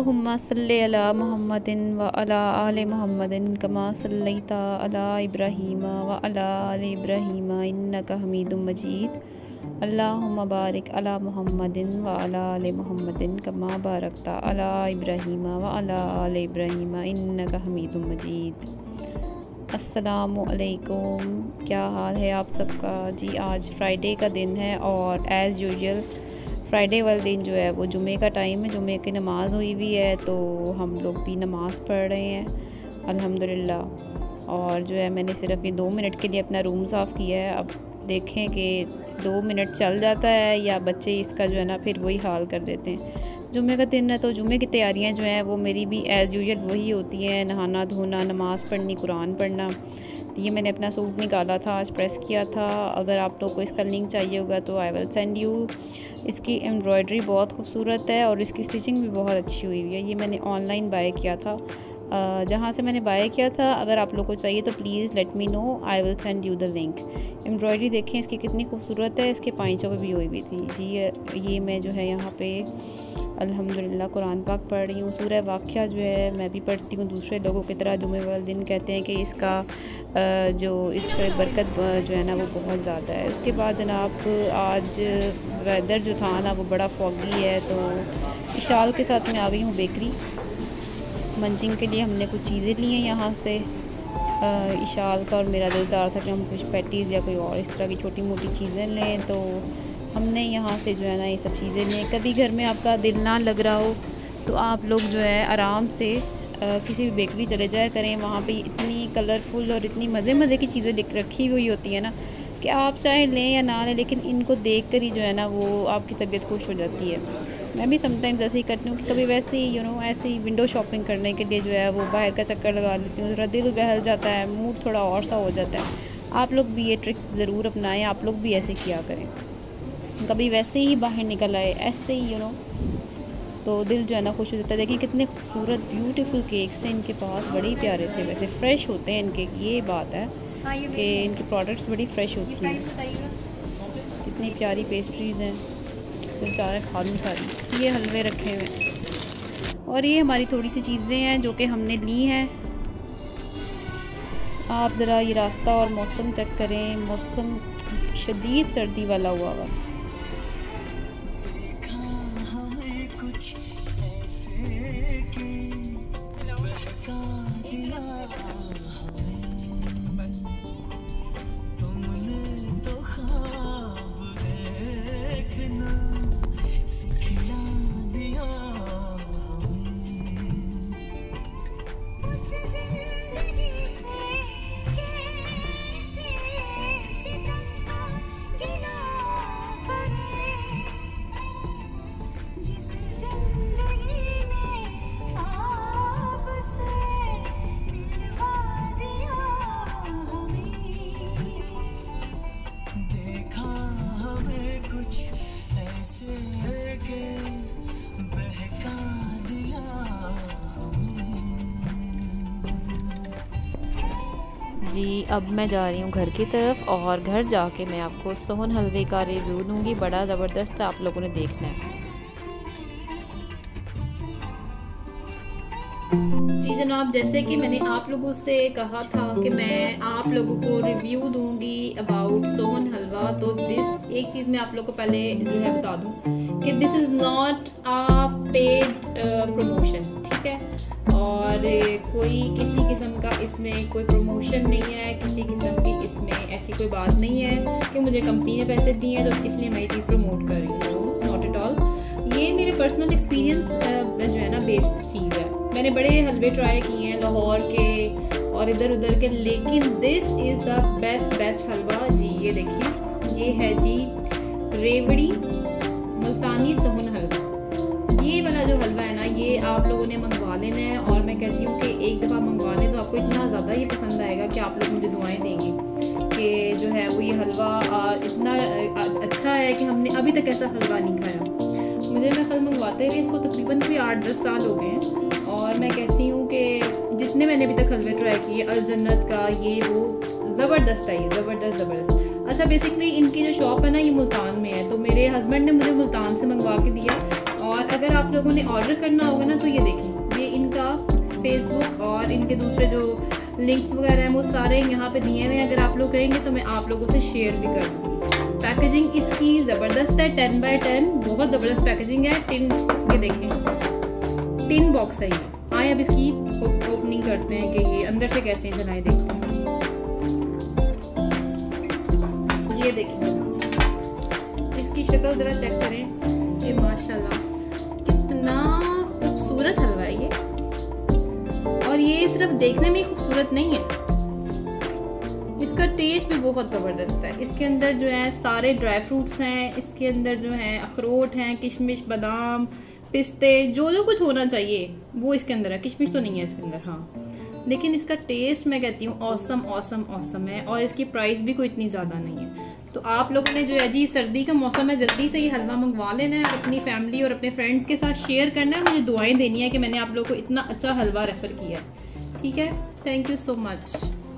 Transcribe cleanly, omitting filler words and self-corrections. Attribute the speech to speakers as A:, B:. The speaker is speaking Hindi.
A: अल्लाहुम्मा सल्लि अला मुहम्मदिन व अला आले मुहम्मदिन कमा सल्लैता अला इब्राहीम व अला आले इब्राहीम इन्नका हमीदुम मजीद। अल्लाहुम्मा बारिक अला मुहम्मदिन व अला आले मुहम्मदिन कमा बारकता अला इब्राहीम व अला आले इब्राहीम इन्नका हमीदुम मजीद। अस्सलामु अलैकुम, क्या हाल है आप सबका जी। आज फ्राइडे का दिन है और एज़ यूजुअल फ्राइडे वाले दिन जो है वो जुमे का टाइम है, जुमे की नमाज़ हुई हुई है तो हम लोग भी नमाज़ पढ़ रहे हैं अल्हम्दुलिल्लाह। और जो है मैंने सिर्फ ये 2 मिनट के लिए अपना रूम साफ़ किया है। अब देखें कि 2 मिनट चल जाता है या बच्चे इसका जो है ना फिर वही हाल कर देते हैं। जुमे का दिन है तो जुमे की तैयारियां जो हैं वो मेरी भी एज़ यूजुअल वही होती हैं, नहाना धोना, नमाज़ पढ़नी, कुरान पढ़ना। तो ये मैंने अपना सूट निकाला था, आज प्रेस किया था। अगर आप लोग को इसका लिंक चाहिए होगा तो आई विल सेंड यू। इसकी एम्ब्रॉयडरी बहुत खूबसूरत है और इसकी स्टिचिंग भी बहुत अच्छी हुई हुई है। ये मैंने ऑनलाइन बाय किया था, जहाँ से मैंने बाय किया था। अगर आप लोग को चाहिए तो please let me know, I will send you the link. Embroidery देखें इसकी कितनी खूबसूरत है, इसके पाइचों पे भी हुई हुई थी जी। ये मैं जो है यहाँ पे अल्हम्दुलिल्लाह कुरान पाक पढ़ रही हूँ। सूरह वाक़िया जो है मैं भी पढ़ती हूँ दूसरे लोगों की तरह। जुमे वाले दिन कहते हैं कि इसका इसका बरकत जो है ना वो बहुत ज़्यादा है। उसके बाद जनाब आज वेदर जो था ना वो बड़ा फॉगी है तो इशाल के साथ मैं आ गई हूँ बेकरी। मंचिंग के लिए हमने कुछ चीज़ें ली हैं यहाँ से इशाल का, और मेरा दिल चाह रहा था कि हम कुछ पैटीज़ या कोई और इस तरह की छोटी मोटी चीज़ें लें तो हमने यहाँ से जो है ना ये सब चीज़ें लें। कभी घर में आपका दिल ना लग रहा हो तो आप लोग जो है आराम से किसी भी बेकरी चले जाया करें। वहाँ पे इतनी कलरफुल और इतनी मज़े की चीज़ें रखी हुई होती है ना कि आप चाहे लें या ना लें, लेकिन इनको देख कर ही जो है ना वो आपकी तबीयत खुश हो जाती है। मैं भी समटाइम्स ऐसे ही करती हूँ कि कभी वैसे ही ऐसे ही विंडो शॉपिंग करने के लिए जो है वो बाहर का चक्कर लगा लेती हूँ, थोड़ा दिल बहल जाता है, मूड थोड़ा और सा हो जाता है। आप लोग भी ये ट्रिक ज़रूर अपनाएं, आप लोग भी ऐसे किया करें। कभी वैसे ही बाहर निकल आए ऐसे ही तो दिल जो है ना खुश हो जाता है। देखिए कितने खूबसूरत ब्यूटीफुल केक्स थे इनके पास, बड़े ही प्यारे थे। वैसे फ़्रेश होते हैं इनके, ये बात है कि इनके प्रोडक्ट्स बड़ी फ़्रेश होती हैं। कितनी प्यारी पेस्ट्रीज़ हैं, बेचारे खा लूँ सारी। ये हलवे रखे हुए हैं और ये हमारी थोड़ी सी चीज़ें हैं जो कि हमने ली हैं। आप ज़रा ये रास्ता और मौसम चेक करें, मौसम शदीद सर्दी वाला हुआ हुआ। जी अब मैं जा रही हूँ घर की तरफ और घर जाके मैं आपको सोहन हलवे का रिव्यू दूँगी। बड़ा ज़बरदस्त है, आप लोगों ने देखना है। जी जनाब, जैसे कि मैंने आप लोगों से कहा था कि मैं आप लोगों को रिव्यू दूँगी अबाउट सोहन हलवा, तो एक चीज़ मैं आप लोगों को पहले जो है बता दूँ कि this is not a paid promotion, ठीक है। और कोई किसी किस्म का इसमें कोई प्रमोशन नहीं है, किसी किस्म की इसमें ऐसी कोई बात नहीं है कि मुझे कंपनी ने पैसे दिए हैं तो इसलिए मैं ये चीज़ प्रमोट कर रही हूँ, नॉट एट ऑल। ये मेरे पर्सनल एक्सपीरियंस जो है ना बेस्ड चीज़ है। मैंने बड़े हलवे ट्राई किए हैं लाहौर के और इधर उधर के, लेकिन this is the best halwa ji. ये देखिए, ये है जी रेवड़ी मुल्तानी सोहन हलवा। ये वाला जो हलवा है ना ये आप लोगों ने मंगवा लेना है, और मैं कहती हूँ कि एक दफ़ा मंगवा लें तो आपको इतना ज़्यादा ये पसंद आएगा कि आप लोग मुझे दुआएं देंगे कि जो है वो ये हलवा इतना अच्छा है कि हमने अभी तक ऐसा हलवा नहीं खाया। मुझे मैं कल मंगवाते हुए इसको तकरीबन कोई 8-10 साल हो गए हैं, और मैं कहती हूँ कि जितने मैंने अभी तक हलवे ट्राई किए अल जन्नत का ये वो ज़बरदस्त है, ये ज़बरदस्त। अच्छा, बेसिकली इनकी जो शॉप है ना ये मुल्तान में है, तो मेरे हस्बैंड ने मुझे मुल्तान से मंगवा के दिया और अगर आप लोगों ने ऑर्डर करना होगा ना तो ये देखें, ये इनका फेसबुक और इनके दूसरे जो लिंक्स वगैरह हैं वो सारे यहाँ पे दिए हुए हैं। अगर आप लोग कहेंगे तो मैं आप लोगों से शेयर भी कर दूँगी। पैकेजिंग इसकी ज़बरदस्त है, 10x10 बहुत ज़बरदस्त पैकेजिंग है। टिन, ये देखें टिन बॉक्स है ये। आए अब इसकी ओपनिंग करते हैं कि ये अंदर से कैसे जलाए, देखते हैं। ये देखें, इसकी शक्ल ज़रा चेक करें। ये माशाल्लाह कितना खूबसूरत हलवा है ये, और ये सिर्फ देखने में ही खूबसूरत नहीं है, इसका टेस्ट भी बहुत ज़बरदस्त है। इसके अंदर जो है सारे ड्राई फ्रूट्स हैं, इसके अंदर जो है अखरोट हैं, किशमिश, बादाम, पिस्ते, जो कुछ होना चाहिए वो इसके अंदर है। किशमिश तो नहीं है इसके अंदर, हाँ, लेकिन इसका टेस्ट मैं कहती हूँ ऑसम ऑसम ऑसम है, और इसकी प्राइस भी कोई इतनी ज़्यादा नहीं है। तो आप लोगों ने जो है जी, सर्दी का मौसम है, जल्दी से ये हलवा मंगवा लेना है, अपनी फैमिली और अपने फ्रेंड्स के साथ शेयर करना है, मुझे दुआएं देनी है कि मैंने आप लोगों को इतना अच्छा हलवा रेफर किया है। ठीक है, थैंक यू सो मच।